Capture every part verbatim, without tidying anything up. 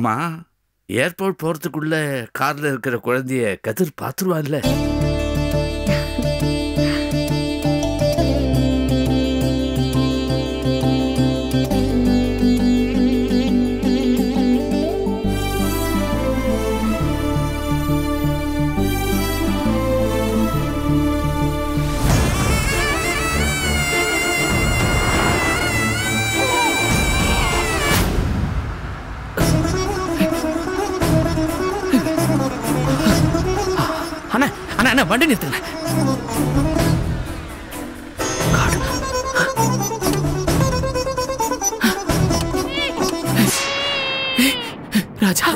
ஆமா, ஏர்போர்ட் போறதுக்குள்ள கார்ல இருக்கிற குழந்தைய கதிர் பாத்துருவான்ல? அண்ணா அண்ணா அண்ணா வண்டி நிறுத்துங்க. ராஜா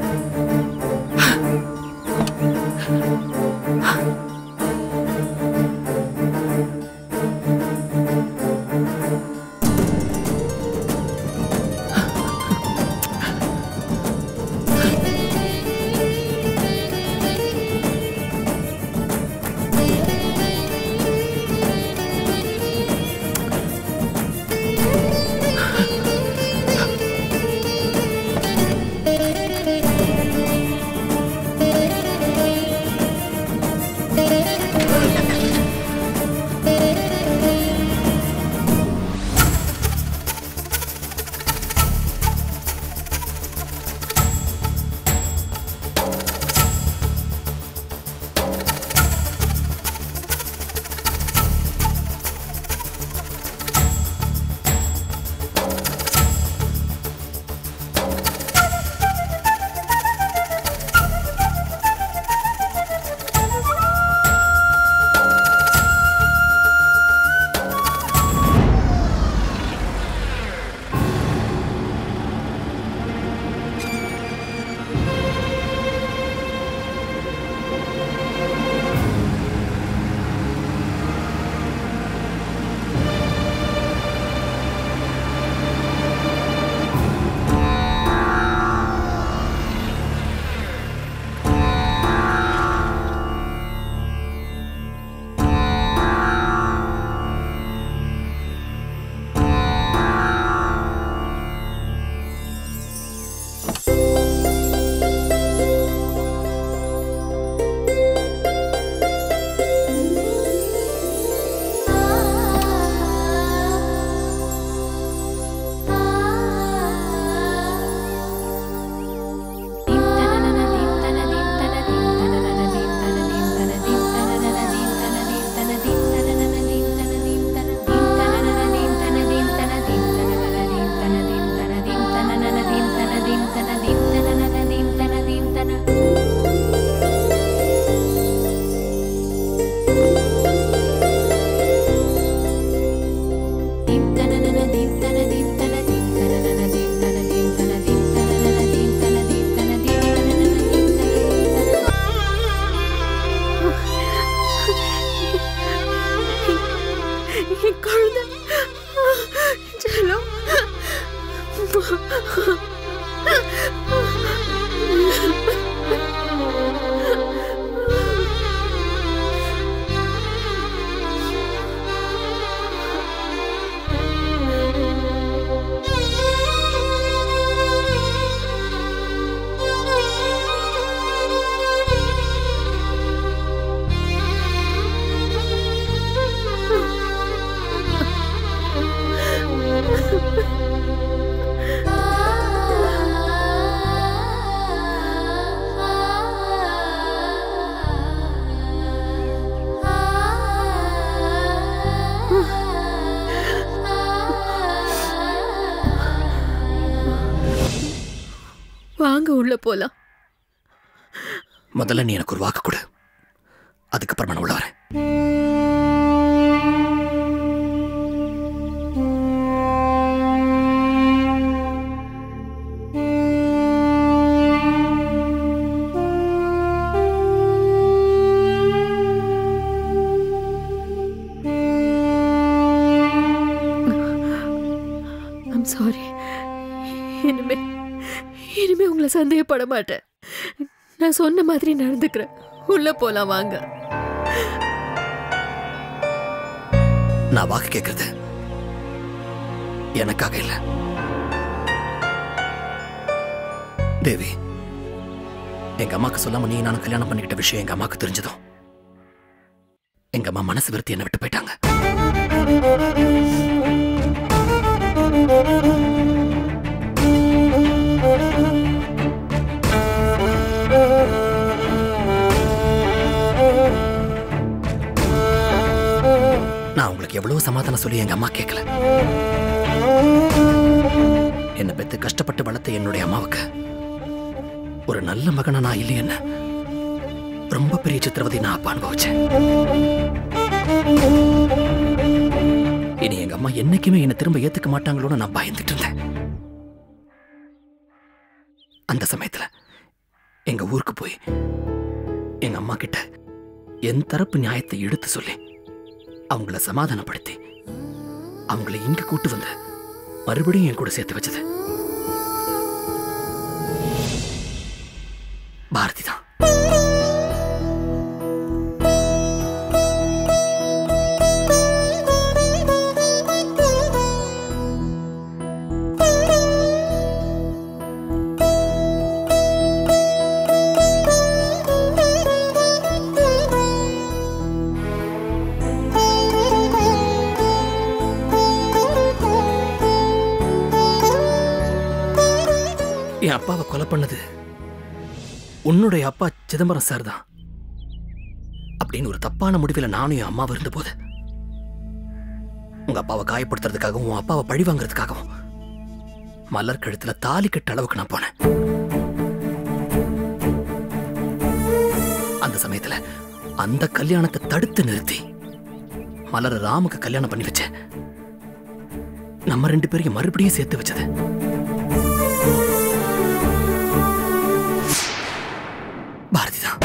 வாங்க உள்ள போலாம். முதல்ல நீ எனக்கு ஒரு வாக்கு கொடு, அதுக்கப்புறமா நான் உள்ள வரேன். I'm sorry. இனிமே இனிமே உங்களை சந்தேகப்பட மாட்டேன். நான் சொன்ன மாதிரி நடந்துக்கிறேன். உள்ள போலாம் வாங்க. நான் வாக்கு கேட்கறது எனக்காக இல்ல, தேவி, எங்க அம்மாக்கு சொல்லாம நீ நானும் கல்யாணம் பண்ணிக்கிட்ட விஷயம் எங்க அம்மாக்கு தெரிஞ்சதும் எங்க அம்மா மனசு வெறுத்து என்ன விட்டு போயிட்டாங்க. நான் உங்களுக்கு எவ்வளவு சமாதானம் சொல்லி எங்க அம்மா கேட்கல. என்ன பெத்து கஷ்டப்பட்டு வளர்த்த என்னுடைய அம்மாவுக்கு ஒரு நல்ல மகனா நான் இல்லையென்ன ரொம்ப பெரிய சித்திரவதை நான் அப்பா அனுபவிச்சேன். இனி எங்க அம்மா என்னைக்குமே என்ன திரும்ப ஏத்துக்க மாட்டாங்களோன்னு நான் பயந்துட்டு இருந்தேன். அந்த சமயத்துல எங்க ஊருக்கு போய் எங்க அம்மா கிட்ட என் தரப்பு நியாயத்தை எடுத்து சொல்லி அவங்கள சமாதானப்படுத்தி அவங்கள இங்க கூட்டு வந்து மறுபடியும் என் கூட சேர்த்து வச்சது பாரதி தான். என் அப்பாவை கொலை பண்ணது உன்னுடைய அப்பா சிதம்பரம் சார் தான் அப்படின்னு ஒரு தப்பான முடிவில் நானும் என் அம்மாவும் இருந்த போது உங்க அப்பாவை காயப்படுத்துறதுக்காகவும் உன் அப்பாவை பழி வாங்குறதுக்காகவும் மலர் கழுத்துல தாலி கட்ட அளவுக்கு நான் போனேன். அந்த சமயத்துல அந்த கல்யாணத்தை தடுத்து நிறுத்தி மலர் ராமுக்கு கல்யாணம் பண்ணி வச்ச நம்ம ரெண்டு பேரையும் மறுபடியும் சேர்த்து வச்சது பாரதி தான்.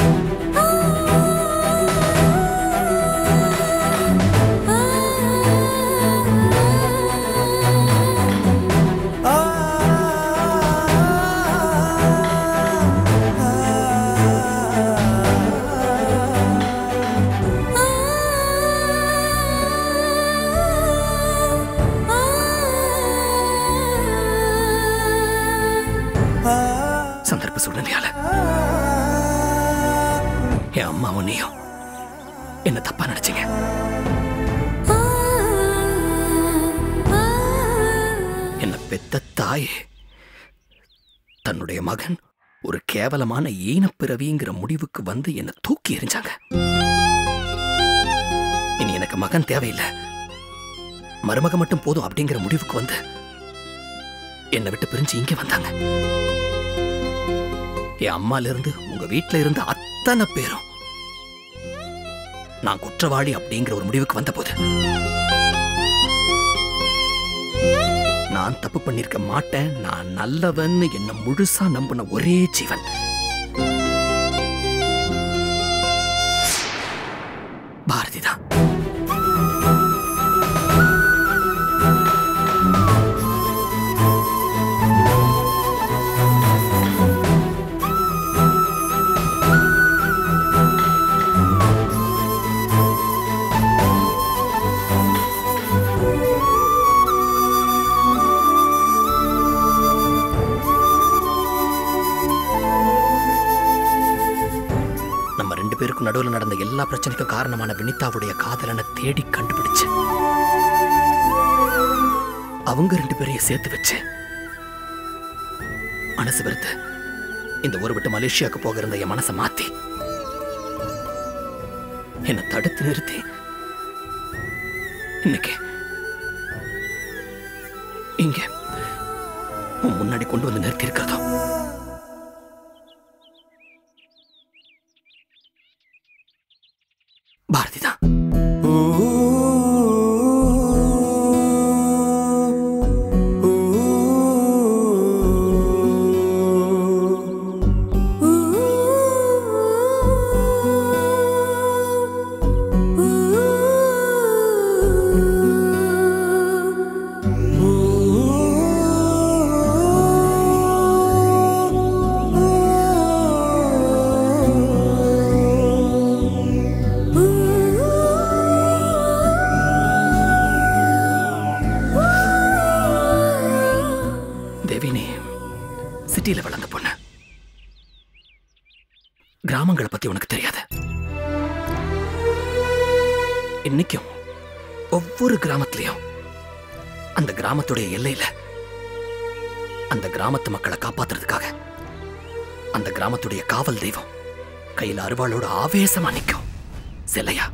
சந்தர்ப்ப சூழ்நிலையால என் அம்மாவும் நீயும் என்ன தப்பா நினைச்சீங்க. என்ன பெத்த தாயே தன்னுடைய மகன் ஒரு கேவலமான ஈனப்பிறவிங்கிற முடிவுக்கு வந்து என்ன தூக்கி எறிஞ்சாங்க. இனி எனக்கு மகன் தேவையில்லை, மருமக மட்டும் போதும் அப்படிங்கிற முடிவுக்கு வந்து என்னை விட்டு பிரிஞ்சு இங்க வந்தாங்க. என் அம்மால இருந்து உங்க வீட்டுல இருந்து அத்தனை பேரும் நான் குற்றவாளி அப்படிங்கிற ஒரு முடிவுக்கு வந்த போது நான் தப்பு பண்ணிருக்க மாட்டேன், நான் நல்லவன் என்ன முழுசா நம்பின ஒரே ஜீவன் பாரதி தான். பேருக்கு நடுவில் நடந்த எல்லா பிரச்சனைக்கும் காரணமான வினிதாவுடைய காதலனை தேடி கண்டுபிடிச்சு அவங்க ரெண்டு பேரையும் சேர்த்து வச்சு மனசு வெறுத்து இந்த ஊரை விட்டு மலேசியாவுக்கு போக இருந்த என் மனசை மாத்தி என்னை தடுத்து நிறுத்தி இன்னைக்கு இங்க முன்னாடி கொண்டு வந்து நிறுத்தி இருக்கிறதோ பாரதி தான். Ooh. கிராமங்களை பத்தி உனக்கு தெரியாது. இன்னைக்கும் ஒவ்வொரு கிராமத்திலையும் அந்த கிராமத்துடைய எல்லையில அந்த கிராமத்து மக்களை காப்பாத்துறதுக்காக அந்த கிராமத்துடைய காவல் தெய்வம் கையில அருவாளோட ஆவேசமா நிற்கும். சிலையா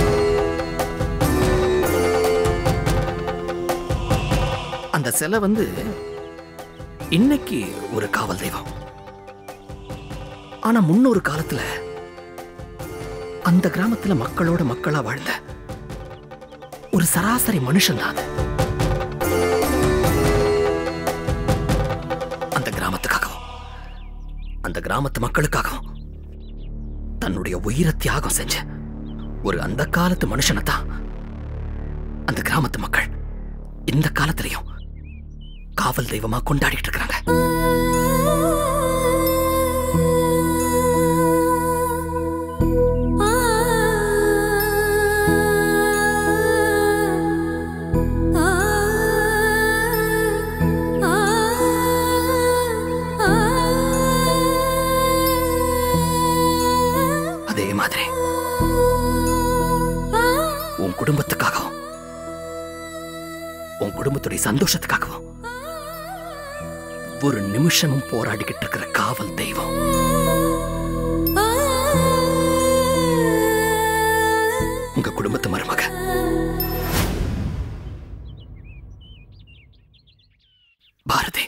அந்த சிலை வந்து இன்னைக்கு ஒரு காவல் தெய்வம். ஆனா முன்னொரு காலத்துல அந்த கிராமத்துல மக்களோட மக்களா வாழ்ந்த ஒரு சராசரி மனுஷன் தான். அந்த கிராமத்துக்காகவும் அந்த கிராமத்து மக்களுக்காகவும் தன்னுடைய உயிரை தியாகம் செஞ்ச ஒரு அந்த காலத்து மனுஷனை தான் அந்த கிராமத்து மக்கள் இந்த காலத்திலையும் காவல் தெய்வமா கொண்டாடிட்டு இருக்காங்க. அதே மாதிரி உன் குடும்பத்துக்காகவும் உன் குடும்பத்துடைய சந்தோஷத்துக்காகவும் ஒரு நிமிஷமும் போராடிக்கிட்டு இருக்கிற காவல் தெய்வம் உங்க குடும்பத்து மருமக பாரதி.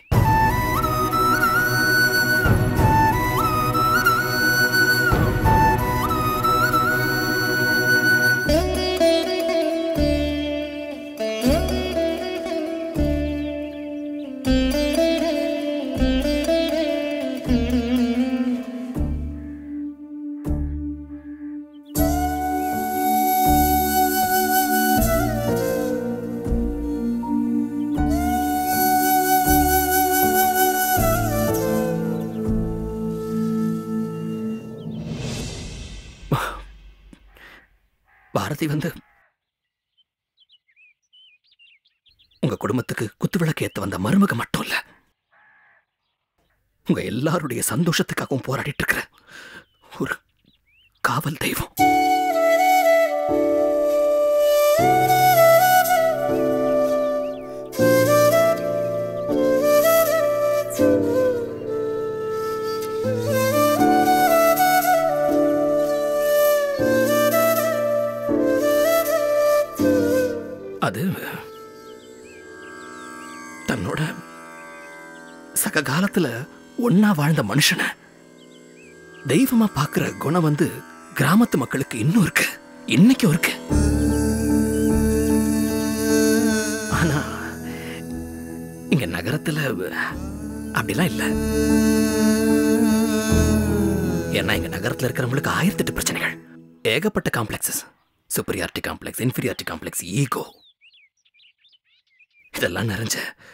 பாரதி வந்து உங்க குடும்பத்துக்கு குத்துவிளக்கு ஏத்த வந்த மருமக மட்டும் இல்ல, உங்க எல்லாருடைய சந்தோஷத்துக்காகவும் போராடிட்டு இருக்கிற ஒரு காவல் தெய்வம். அது தன்னோட சக காலத்துல ஒன்னா வாழ்ந்த மனுஷனை தெய்வமா பாக்குற குணம் வந்து கிராமத்து மக்களுக்கு இன்னும் இருக்கு, இன்னைக்கும் இருக்கு. ஆனா இங்க நகரத்துல அப்படிலாம் இல்ல. ஏன்னா இங்க நகரத்துல இருக்கிறவங்களுக்கு ஆயிரத்தி எட்டு பிரச்சனைகள், ஏகப்பட்ட complexes, superiority complex, inferiority complex, ego, இதெல்லாம் நிறைஞ்ச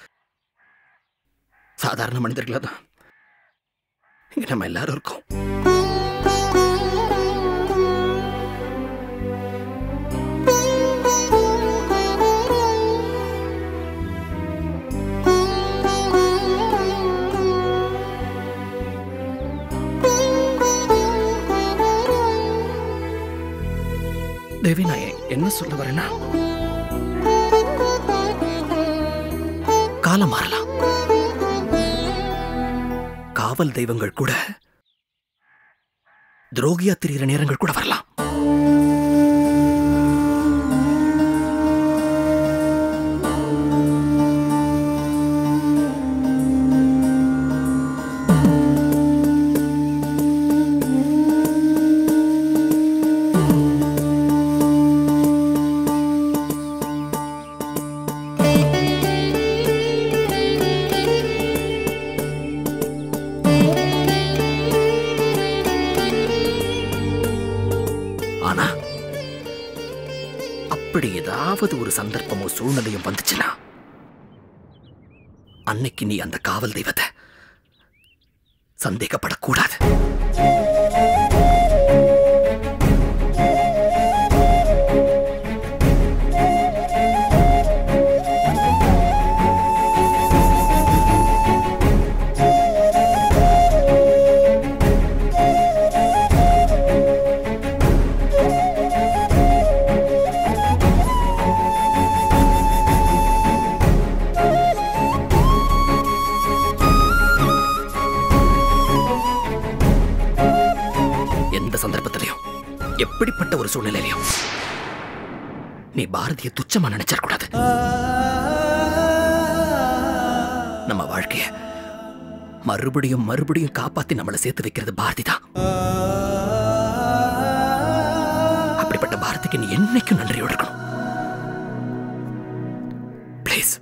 சாதாரண மனிதர்களா தான் இங்க நம்ம எல்லாரும் இருக்கோம். தேவி, நான் என்ன சொல்ல வரேன்னா, காலம் மாறலாம், காவல் தெய்வங்கள் கூட துரோகியா திரிகிற நேரங்கள் கூட வரலாம். அப்படி ஏதாவது ஒரு சந்தர்ப்பமோ சூழ்நிலையும் வந்துச்சுன்னா அன்னைக்கு நீ அந்த காவல் தெய்வத்தை சந்தேகப்படக்கூடாது. எந்த சந்தர்ப்பத்திலையும் எப்படிப்பட்ட ஒரு சூழ்நிலையிலையும் நீ பாரதிய துச்சமா நினைச்சிடக்கூடாது. நம்ம வாழ்க்கைய மறுபடியும் மறுபடியும் காப்பாத்தி நம்மளை சேர்த்து வைக்கிறது பாரதி தான். அப்படிப்பட்ட பாரதிக்கு நீ என்னைக்கும் நன்றியோட இருக்கணும். ப்ளீஸ்.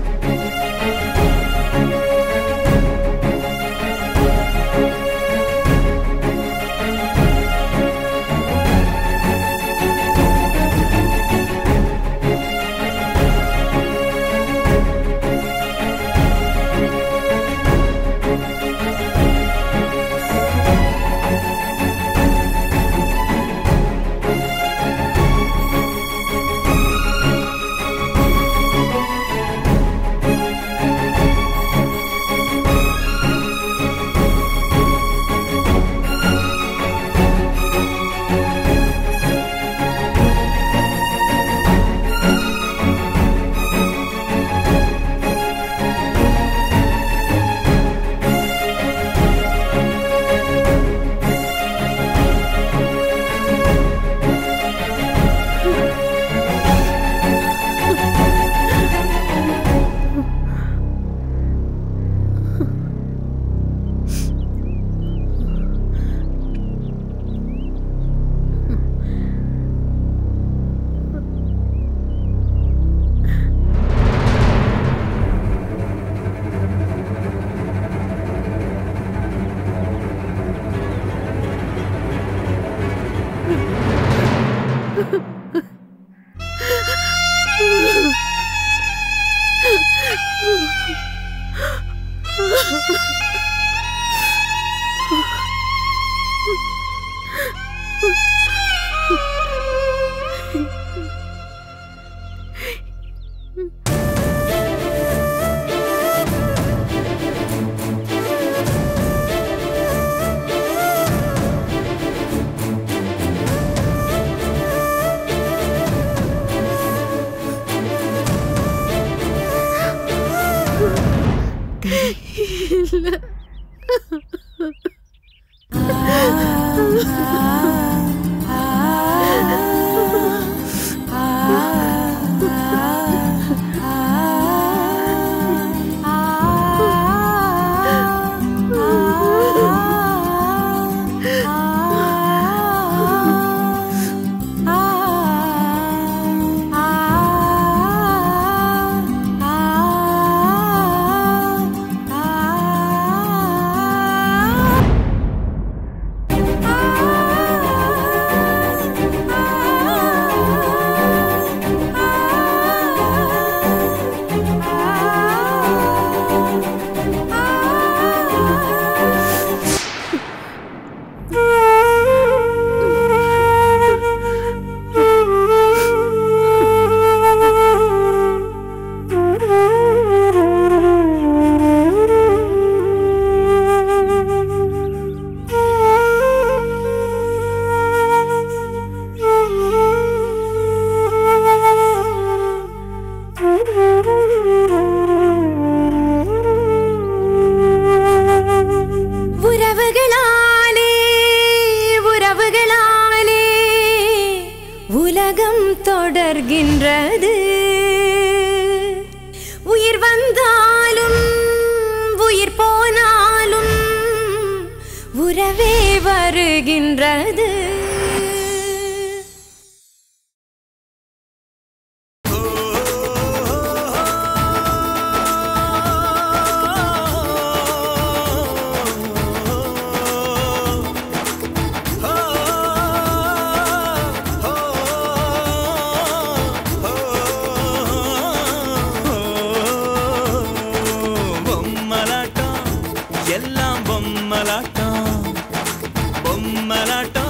தொடர்கின்றது. உயிர் வந்தாலும் உயிர் போனாலும் உறவே வருகின்றது. எல்லாம் பொம்மலாட்டம் பொம்மலாட்டம்